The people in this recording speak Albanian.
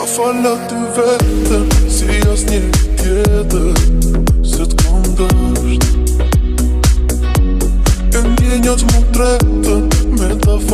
fala ty vetëm, si asnjë tjetër, se t'kam dashur. E ndjenjat më tretën me ta